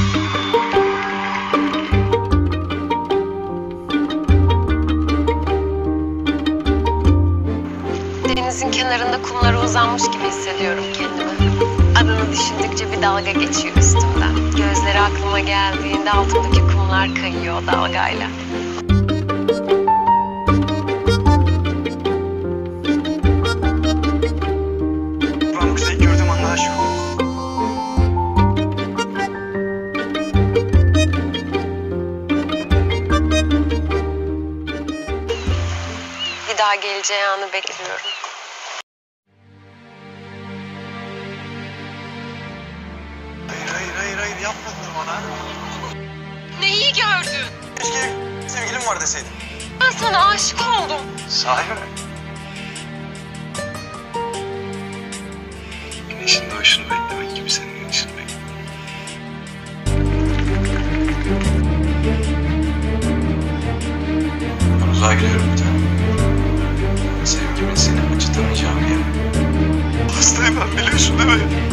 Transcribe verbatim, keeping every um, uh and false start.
Denizin kenarında kumlara uzanmış gibi hissediyorum kendimi. Adını düşündükçe bir dalga geçiyor üstümden. Gözleri aklıma geldiğinde altımdaki kumlar kayıyor o dalgayla. Ben bu kızı ilk gördüğüm anda aşık oldum. Bir daha geleceği anı bekliyorum. Hayır hayır hayır hayır yapmadın bana. Neyi gördün? Keşke sevgilim var deseydin. Ben sana aşık oldum. Sahi mi? Güneşin doğuşunu beklemek gibi senin güneşini beklemek. Ben uzağa gidiyorum bir tane. Sevgimin seni acıtamayacağım bir yere. Hastayım ben biliyorsun değil mi?